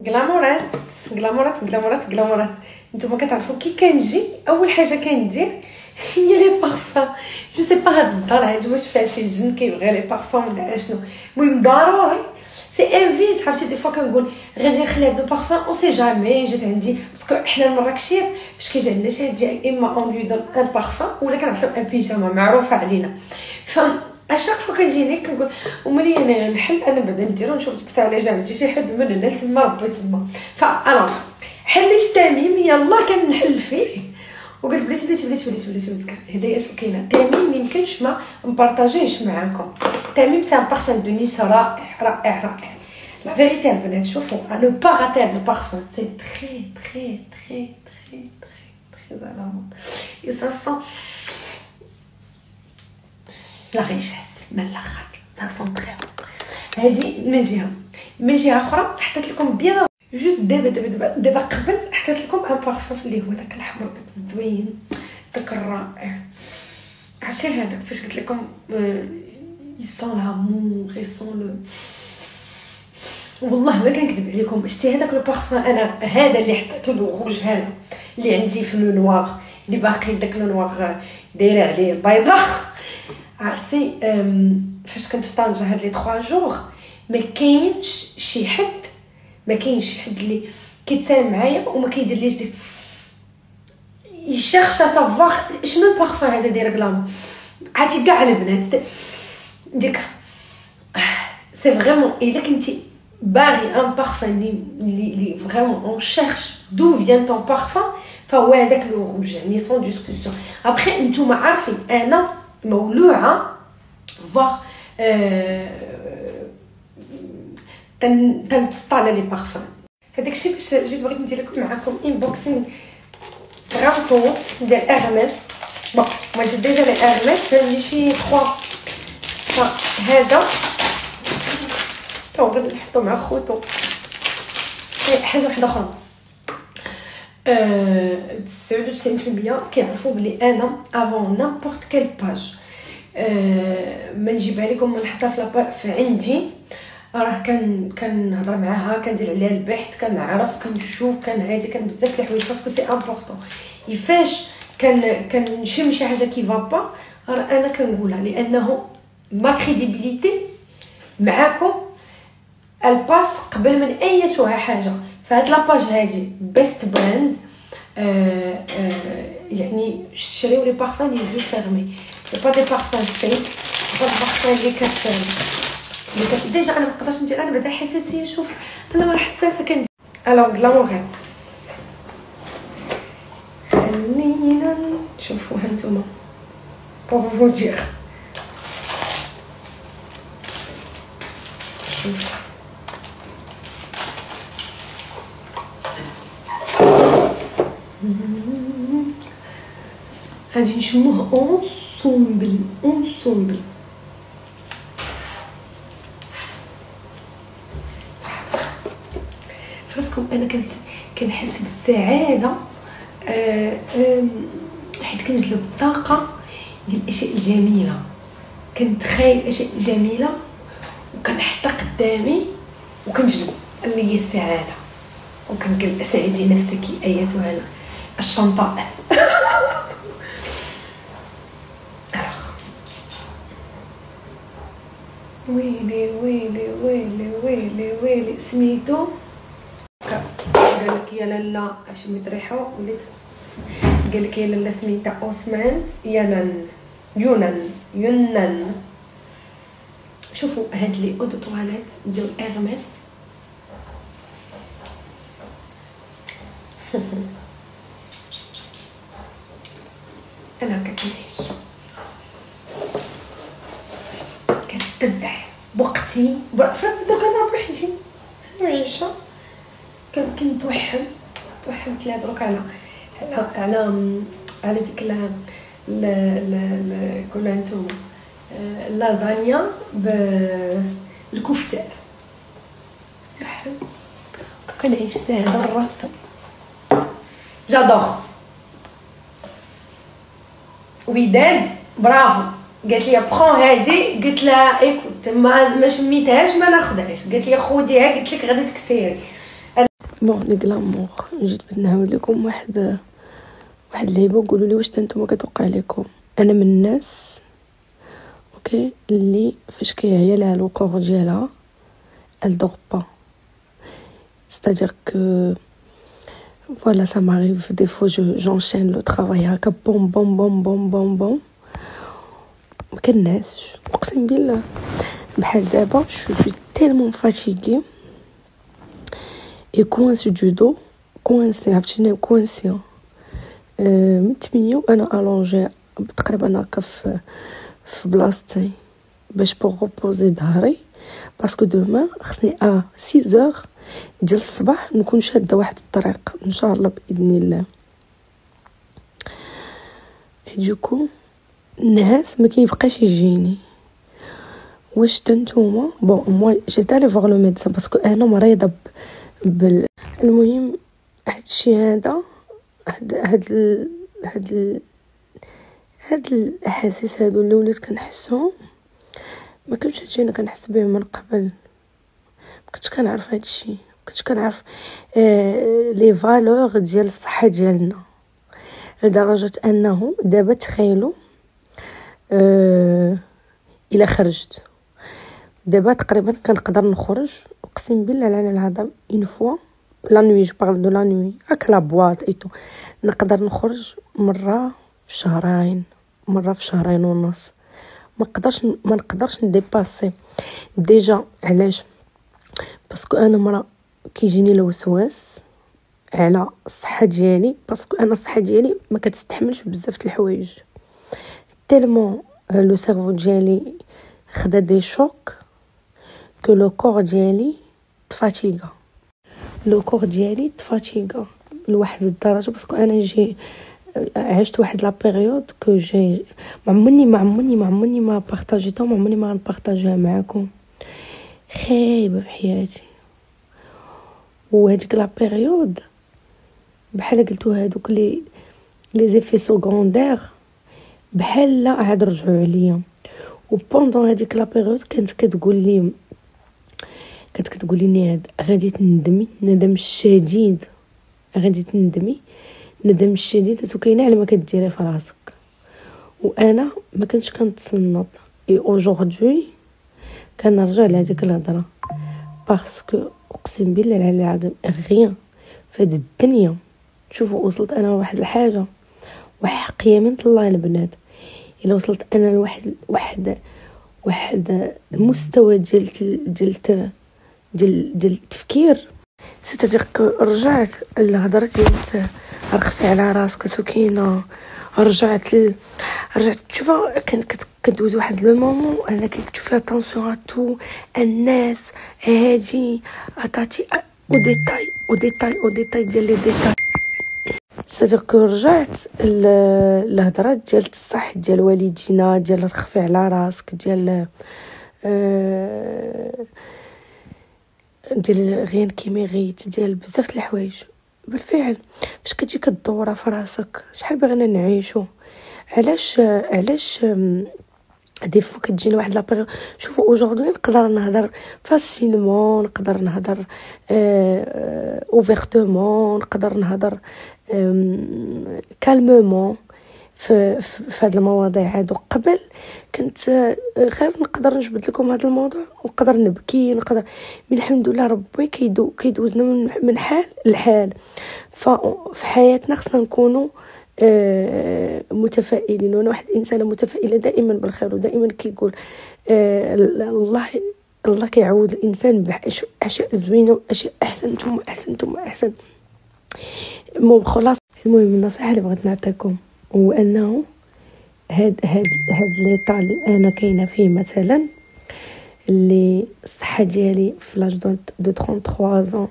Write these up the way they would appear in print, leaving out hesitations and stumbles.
غلامورات غلامورات غلامورات غلامورات. نتوما كتعرفوا كي كنجي اول حاجه كندير هي لي بارفان. جو سي با هاد الدار هادي واش فيها شي جن كيبغي لي بارفان ولا اشنو. المهم ضروري سي انفيس. عرفتي دي فوا كنقول غادي نخلي هاد البارفان او سي جامي جات عندي باسكو حنا المراكشيات فاش كيجي عندنا شي حد اما اون لو دون ان بارفان ولا كنعطيو ان بيجاما معروفه علينا. ف اشاك فوا كنجيني كنقول وملي انا نحل انا بعدا نديرو نشوف ديك الساعه جا عندي شي حد من هنا تما ربي تما. فانا حليت تميم يلا كنحل فيه وقلت بليتي هدايا سكينه. تميم ميمكنش ما نبارطاجيهش معاكم. تميم سي ان بارفان دو نيش رائع رائع رائع. لا فيغيتي البنات شوفوا نو با غاتير لو بارفان سي تري تري تري تري تري تري زالامون اي سا سون لا ريشيس من الاخر سا سون تري. هادي من جهه اخرى حطيت لكم بيان جوست دابا قبل حطيت لكم ان بارفان اللي هو داك الاحمر داك الزوين داك الرائع. عرفتي هذاك فاش قلت لكم يسون لامور يسون لو. والله ما كنكذب عليكم شتي هذاك لو بارفان انا هذا اللي حطيته له روج هذا اللي عندي في لو نوار اللي باقي داك لو نوار دايره عليه البيضاء. عرفتي فاش كنت في طنجه هاد لي 3 جوغ ما كاينش شي حد اللي كيتسالم معايا وما كيديرليش ديك يشيرش سافوار شنو البارفان هذا داير كلام. عرفتي كاع البنات ديك سي فريمون الا كنتي باغي ان بارفان اللي فريمون اون شيرش دو فيان طون بارفان فهو هذاك لو روج يعني سون ديسكوسيون. ابخي نتوما عارفين انا مولوعه فواغ تنتسطى على لي بارفان. فداكشي باش جيت بغيت ندير لكم معكم انبوكسينغ غابوط ديال ارميس. بون ما جات ديجا لي ارميس عندي شي 3. فهذا تو غادي نحطو مع خوتو. حاجه وحده اخرى 99% كيعرفوا بلي انا افون نيمبورط كيل باج ما نجيبها لكم ما نحطها في عندي راه كنهضر معاها كندير عليها البحث كنعرف كنشوف هادي بزاف د الحوايج باسكو سي امبورطون. فاش كنشم شي حاجه كي فابا راه انا كنقولها لانه ما كريديبيليتي معاكم الباس قبل من ايتها حاجه. فهاد لاباج هادي بيست براند يعني شريو لي بارفان لي زو فيرمي سي با دي بارفان فيك با البارفان اللي ديجا انا ما نقدرش ندير. انا بعدا حساسيه شوف انا ما حساسه كندير الوغ غلامورات. خلينا نشوفوا هانتوما بور فو دير شوف غادي نشموه اونسومبل. فراسكم انا كنحس بالسعاده حيت كنجلب الطاقه للاشياء الجميله. كنتخيل الاشياء الجميله وكنحطها قدامي وكنجلب ليا السعاده وكنقول اسعدي نفسك ايتها الشنطاء. ويلي ويلي ويلي ويلي ويلي سميتو قالك يا لالا شميت ريحه وليت قالك يا لالا سميتها اوسمانت يونان. شوفوا هاد لي اودو طواليت ديال ارميس انا كنعيش كنتبع بوقتي درك انا بوحدي عايشه كنتوحم لا دروك على ديك قولوا نتوما اللازانيا بالكفتة توحم كنعيش ساهله بالراس جادور. وداد برافو قالت لي برون هادي قلت لها ايكوت ما شميتهاش ما ناخذهاش. قالت لي خديها قلت لك غادي تكسيري بون لي غلامور جيت بغيت نعاود لكم واحد اللعيبه وقولوا لي واش نتوما كتوقع لكم. انا من الناس اوكي اللي فاش كيعيا لها لو كور ديالها elle dort pas, c'est-à-dire que voilà, ça m'arrive des fois j'enchaîne le travail هكا بوم بوم بوم بوم بوم بوم ما كنعسش اقسم بالله. بحال دابا je suis tellement fatiguée et coincée du dos, coincée عرفتيني كوانسيه من 8 وانا الونجي تقريبا هكا في بلاصتي باش بوغ ريبوزي ظهري باسكو دوما خصني 6 ديال الصباح نكون شاده واحد الطريق ان شاء الله باذن الله. دوكو النعاس ما كيبقاش يجيني. واش نتوما بون مو جيت الي فوغ لو ميدسان باسكو انا مريضه المهم هادشي هذا هاد الاحاسيس هادو اللي وليت كنحسهم ما كنتش هادشي انا كنحس بهم من قبل. ما كنتش كنعرف هادشي، ما كنتش كنعرف لي فالور ديال الصحه ديالنا لدرجه انه دابا تخيلوا الا خرجت دابا تقريبا كنقدر نخرج اقسم بالله العلي العظيم اون فوا لا نوي جو بارل دو لا نوي هكا لا بواط ايتو نقدر نخرج مره في شهرين، مره في شهرين ونص. ما نقدرش نديباسي ديجا. علاش؟ باسكو انا مرة كيجيني الوسواس على الصحه ديالي باسكو انا الصحه ديالي ما كتستحملش بزاف د الحوايج تالمون لو سيرفو ديالي خدا دي شوك كو لو كور ديالي تفاتيغا لواحد الدرجه باسكو انا جي عشت واحد لا بيريود كو جي ما عمرني ما بارطاجيتها وما عمرني ما نبارطاجيها معكم. خايبه في حياتي وهاديك لا بيريود بحال قلتو هادوك لي زيفي سكوندير بحال عاد رجعوا عليا. و بوندون هاديك لا بيريود كانت كتقول لي نياد غادي تندمي ندم شديد، ندم شديد وكاينه على ما كديري في راسك. وانا ما كنتش كنتصنت اي اوجوردي كنرجع لهاديك الهضره باسكو اقسم بالله العلي العظيم غيان في هاد الدنيا. شوفوا وصلت انا لواحد الحاجه وحق يمين الله البنات الا وصلت انا لواحد المستوى ديال التفكير سيتادير كو رجعت الهضره ديال رخفي على راسك سكينه. رجعت تشوفوا كدوز واحد لو مومون انا كنت فيها طونسيون تو الناس هادي عطاتي او ديتاي ديال لي ديتاي. سيتادير كو رجعت الهضرات ديال الصح ديال والدينا ديال رخفي على راسك ديال غير كي ميغيت ديال بزاف د الحوايج. بالفعل فاش كتجي كدوره في راسك شحال بغينا نعيشو. علاش دي فوا كتجينا واحد لابيغ. شوفوا اوجوردي نقدر نهضر فاسيلمون، نقدر نهضر اوفيرتومون، نقدر نهضر كالمومون في هاد المواضيع هادو. قبل كنت غير نقدر نجبد لكم هذا الموضوع ونقدر نبكي نقدر من الحمد لله ربي كيدوزنا من حال لحال. ففي حياتنا خصنا نكونوا متفائلين. وانا واحد انسانه متفائله دائما بالخير ودائما كيقول الله كيعود الانسان باشياء زوينه واشياء احسن احسن. المهم خلاص المهم النصيحه اللي بغيت نعطيكم هو انه هاد ليطا اللي انا كاينه فيه مثلا اللي الصحه ديالي في لاج دو 33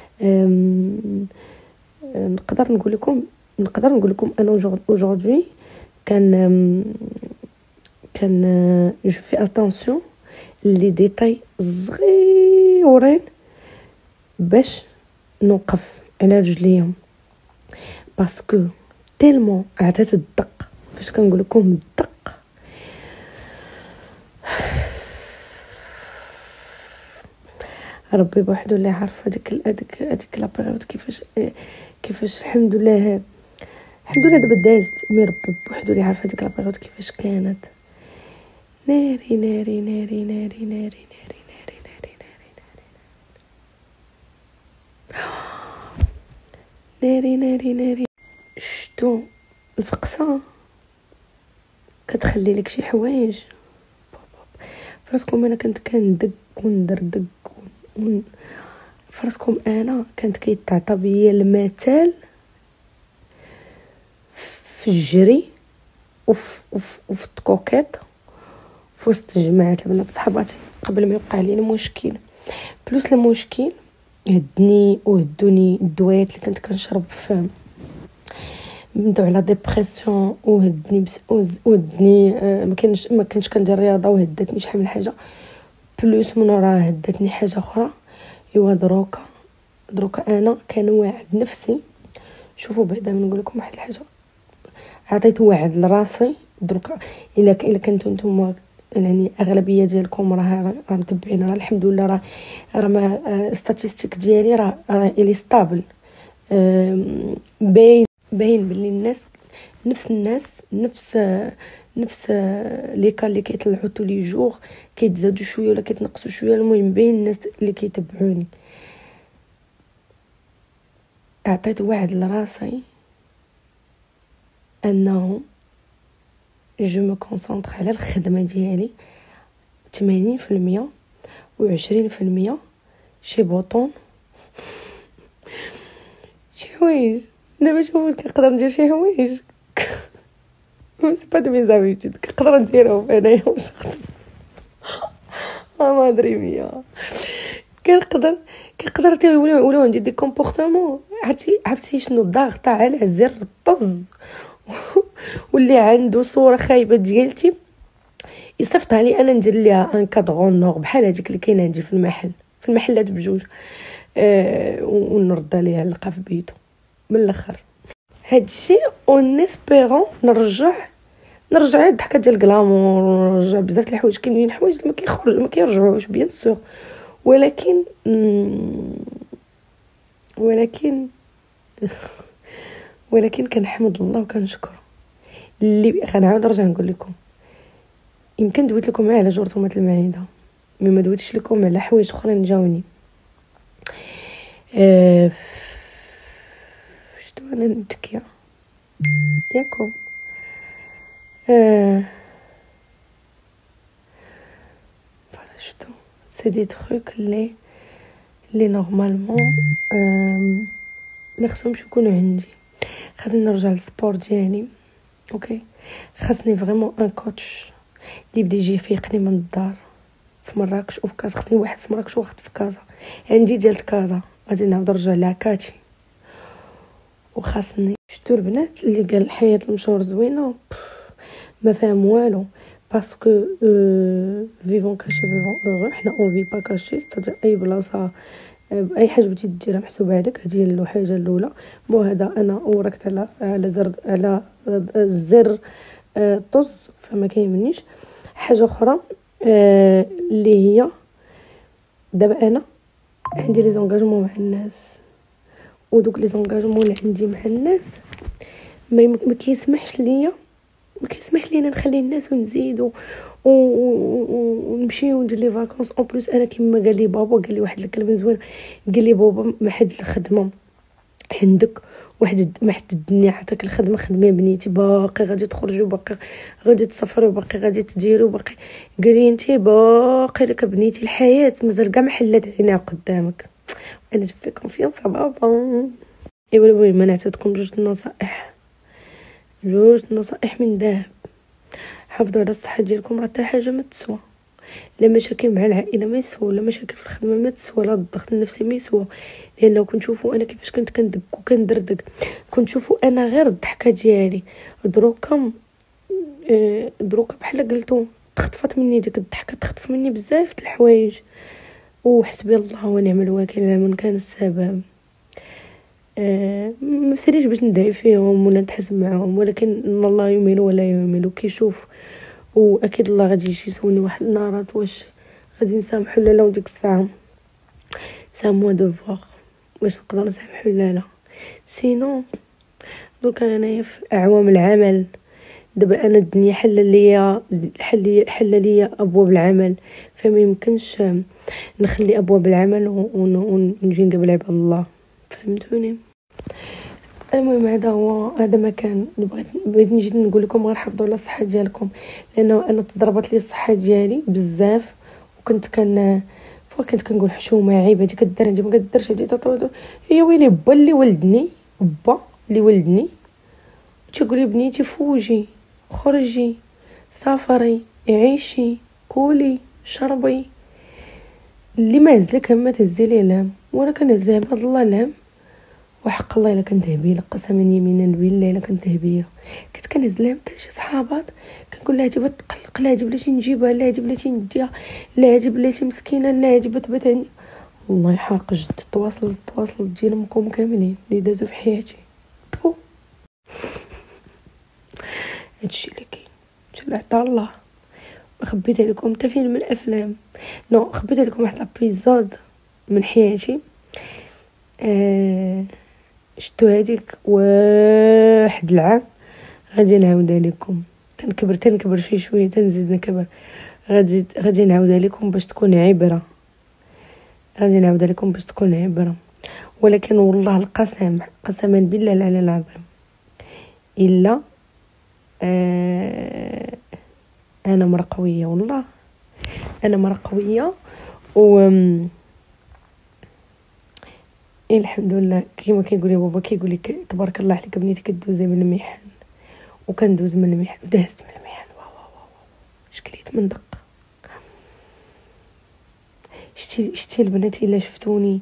نقدر نقول لكم انا aujourd'hui كان جو في اتونسيون لي ديتاي صغيورين باش نوقف على رجليهم باسكو تيلمون عطات الدق. فاش كنقول لكم الدق ربي بوحدو اللي عارف هذيك لا بيريود كيفاش الحمد لله دابا دازت، مي ربي بوحدو اللي عارف هذيك لا بيريود كيفاش كانت. ناري ناري ناري ناري ناري ناري ناري ناري ناري ناري ناري ناري. شتو الفقصه كتخلي لك شي حوايج فراسكم. انا كنت كندق وندردق فراسكم. انا كانت كيتعطى بيا المثال في الجري وفي التكوكيط في وسط جماعه البنات صحباتي قبل ما يوقع لي المشكل. بلوس المشكل وهدوني الدويات اللي كنت كنشرب فهم بدو على ديبرسيون وهدني ما كنتش كندير رياضه وهدتني شحال من حاجه. بلوس من راه هدتني حاجه اخرى. ايوا دروكا انا كنواعد نفسي. شوفوا بعدا نقول لكم واحد الحاجه، عطيت وعد لراسي دروكا. الا كنتو نتوما يعني اغلبيه ديالكم راه متبعين، راه الحمد لله راه ما ستاتيستيك ديالي راه الي ستابل. باين باللي نفس لي كال اللي كيطلعوا تو لي جور كيتزادوا شويه ولا كيتنقصوا شويه. المهم باين الناس اللي كيتبعوني. اعطيت وعد لراسي انه جو مو كونسونطر على الخدمه ديالي 80% و20% شي بوطون شي حوايج. دابا شوفوا كنقدر ندير شي حوايج سي با دو ميزابيتود كنقدر نديرهم انايا واش ما ادري ميا كنقدر ولاو عندي دي كومبورطمون. عرفتي شنو ضاغطه على زر الطز واللي عنده صوره خايبه ديالتي يصيفطها لي انا ندير ليها ان كادغون نور بحال هذيك اللي كاينه عندي في المحلات بجوج ونرد عليها نلقى في بيتو. من الاخر هادشي اون اسبيرون نرجع الضحكه ديال الكلامور ونرجع بزاف د الحوايج. كاينين حوايج ما كيرجعوش بيان سور، ولكن كنحمد الله وكنشكر اللي غنعاود نرجع نقول لكم. يمكن دويت لكم على جرثومه المعده ما دويتش لكم على حوايج اخرين جاوني. شتو انا نتكيا ياكم شتو سي دي تروك اللي نورمالمون ما خصهمش يكونوا عندي. خاصني نرجع للسبور ديالي اوكي. خاصني فريمون ان كوتش اللي بدا يجي يفيقني من الدار في مراكش وفي كازا. خاصني واحد في مراكش وواحد في كازا. عندي ديال كازا غادي نعاود نرجع لها كاتي. وخاصني شتو البنات اللي قال الحياه المشهور زوينه ما فاهم والو باسكو فيفون كاشي فيفون اورو. حنا اون في با كاشي ستادير اي بلاصه اي حاجه بغيتي ديرها محسوبه عليك. هذه هي الحاجه الاولى. هذا انا وركت على الزر طز فما كايننيش. حاجه اخرى اللي هي دابا انا عندي لي زونغاجمون مع الناس ودوك لي زونغاجمون اللي عندي مع الناس ما كيسمحش ليا نخلي الناس ونزيد ونمشي وندير لي فاكونس. اون بليس انا كيما قال لي بابا قال لي واحد الكلمه زوينه. قال لي بابا ما حد الخدمه عندك ما حددني عطاك الخدمه خدمه بنيتي باقي غادي تخرجوا باقي غادي تسافروا باقي غادي تديروا باقي. قال لي انت باقي لك بنيتي الحياه مازال كاع ما حلات عينيها قدامك. انا جبت فيكم كونفيونس بابا. ايوا المهم ما نعطيكم جوج نصائح من ذهب. حافظوا على الصحه ديالكم راه حتى حاجه ما تسوى. لا مشاكل مع العائله ما يسوى، لا مشاكل في الخدمه ما تسوى، لا الضغط النفسي ما يسوى. لانه كنشوفوا انا كيفاش كنت كندق وكندردق. كنشوفوا انا غير الضحكه ديالي دروكا بحال قلتو تخطفت مني ديك الضحكه. تخطف مني بزاف د الحوايج وحسبي الله ونعم الوكيل على من كان السبب. ما بساليش باش ندعي فيهم ولا نتحاسب معهم، ولكن ان الله يميل ولا يميل وكيشوف. واكيد الله غادي يجي يسولني واحد النهارات واش غادي نسامحو ولا لا. وديك الساعه سا مو دوفوار واش نقدر نسامح ولا لا. سينو دوكا انايا في اعوام العمل دابا انا الدنيا حل ليا ابواب العمل، فما يمكنش نخلي ابواب العمل ونجي نقابل عباد الله، فهمتوني؟ المهم هذا ما كان بغيت نجي نقول لكم غير حافظوا على الصحه ديالكم، لانه انا تضربت لي الصحه ديالي بزاف، وكنت كنقول حشومه عيب هادي كدير هادي ما كديرش هادي هي ويلي با اللي ولدني تقولي بنيتي فوجي خرجي سافري عيشي كولي شربي، اللي ما هزلك ما تهزي ليه لام، وانا كنهز عباد الله لام وحق الله الا كنت هبيله، قسما يمينا بالله الا كنت هبيله، كنت كنهز لها حتى شي صحابات كنقول لها هادي بتقلق، لا هادي بلاتي نجيبها، لا هادي بلاتي نديها، لا هادي بلاتي مسكينه، لا هادي بتبات عندي. والله حرق جد تواصل ديال امكم كاملين اللي دازو في حياتي. هادشي اللي كاين، هادشي عطا الله. خبيت عليكم حتى فيلم من الافلام، خبيت عليكم واحد الابيزود من حياتي. شتو هذيك واحد العام غادي نعاودها لكم، تنكبر شي شويه تنزيد نكبر، غادي نعاودها لكم باش تكون عبره، ولكن والله القسم قسما بالله العلي العظيم الا انا مرة قويه، والله انا مرة قويه الحمد لله. كيما كيقول بابا كيقول لك تبارك الله عليك بنيتي كدوزي من المحن، وكندوز من المحن ودهست من المحن واو شكليت من دق. شتي البنات الا شفتوني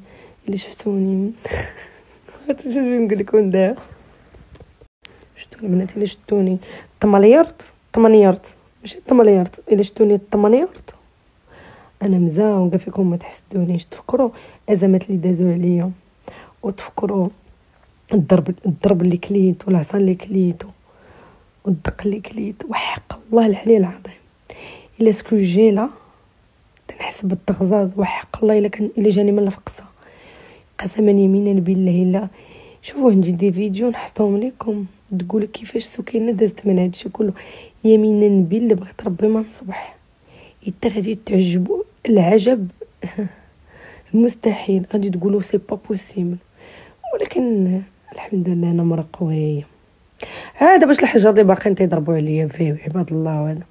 عرفتي اش نقول لكم دابا؟ شتو البنات الا شفتوني طمليرت ماشي طمليرت، الا شفتوني طمليرت انا مزاوقه فيكم، ما تحسدونيش، تفكروا ازمات اللي دازوا عليا، وتفكروا الضرب اللي كليت والعصا اللي كليت والدق اللي كليت، وحق الله العلي العظيم الا سكو جيلا تنحس بالتغزاز، وحق الله الا جاني من الفقصه قسما يمينا بالله. الا شوفوا نجي دي فيديو نحطهم لكم تقول كيفاش سكينه دازت من هادشي كله، يمينا بالله بغيت ربي ما نصبح حتى غادي تعجبوا العجب المستحيل، غادي تقولوا سي با بوسيبل، ولكن الحمد لله انا مرة قويه. هذا باش الحجر اللي باقيين تيضربوا عليا فيه عباد الله، وهذا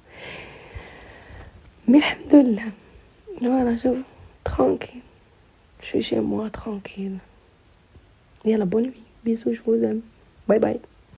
مي الحمد لله فوالا شوف ترانكيل شوي شي موا ترانكيل. يلا بون نوي بيسو جو فوز ام باي باي.